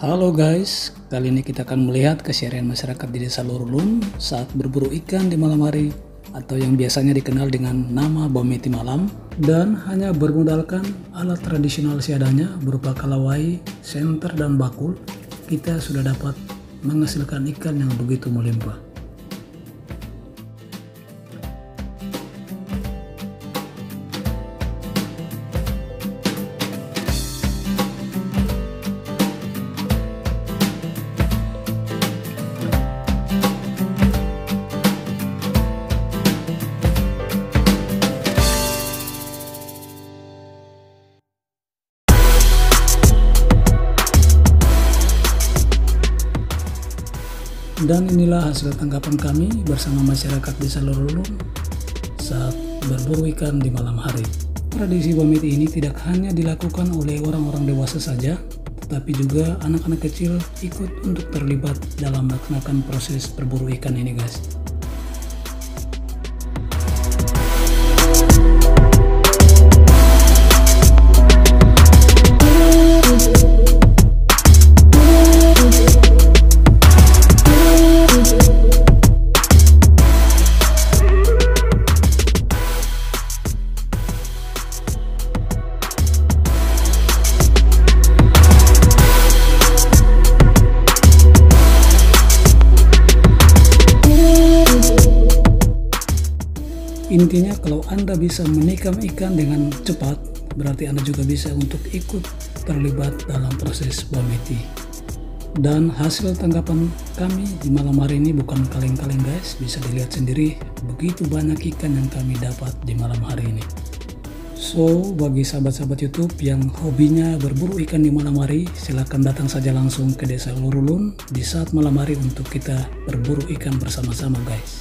Halo guys, kali ini kita akan melihat keseharian masyarakat di Desa Lorulun saat berburu ikan di malam hari atau yang biasanya dikenal dengan nama Bameti Malam, dan hanya bermodalkan alat tradisional seadanya berupa kalawai, senter, dan bakul, kita sudah dapat menghasilkan ikan yang begitu melimpah. Dan inilah hasil tangkapan kami bersama masyarakat Desa Lorulun saat berburu ikan di malam hari. Tradisi Bameti ini tidak hanya dilakukan oleh orang-orang dewasa saja, tetapi juga anak-anak kecil ikut untuk terlibat dalam melaksanakan proses berburu ikan ini, guys. Intinya kalau Anda bisa menikam ikan dengan cepat, berarti Anda juga bisa untuk ikut terlibat dalam proses Bameti. Dan hasil tangkapan kami di malam hari ini bukan kaleng-kaleng, guys. Bisa dilihat sendiri begitu banyak ikan yang kami dapat di malam hari ini. So, bagi sahabat-sahabat YouTube yang hobinya berburu ikan di malam hari, silahkan datang saja langsung ke Desa Lorulun di saat malam hari untuk kita berburu ikan bersama-sama, guys.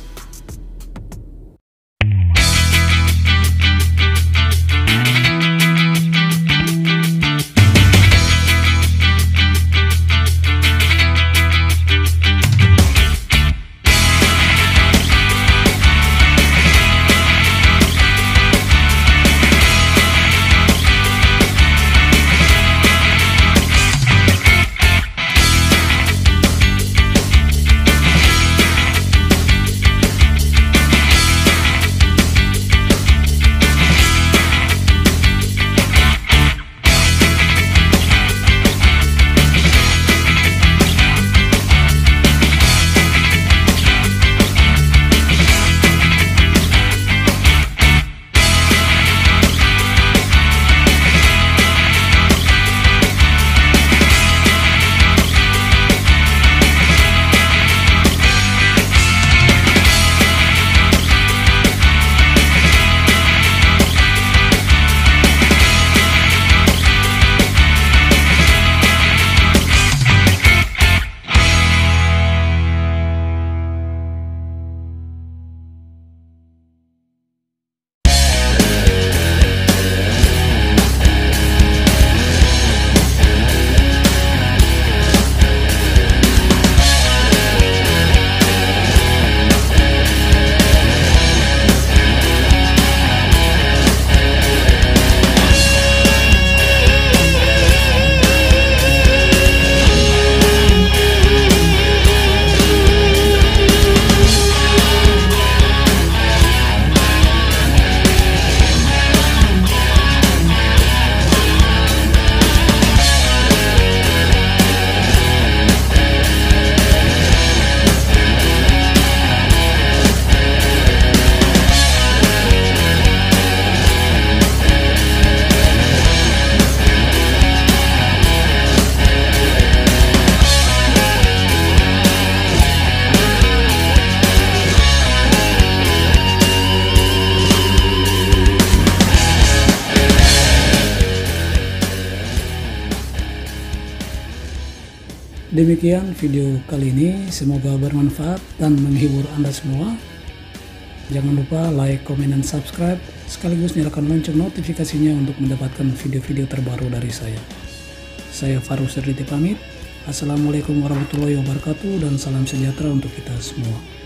Demikian video kali ini, semoga bermanfaat dan menghibur Anda semua. Jangan lupa like, komen, dan subscribe, sekaligus nyalakan lonceng notifikasinya untuk mendapatkan video-video terbaru dari saya. Saya Farus Erditi pamit. Assalamualaikum warahmatullahi wabarakatuh dan salam sejahtera untuk kita semua.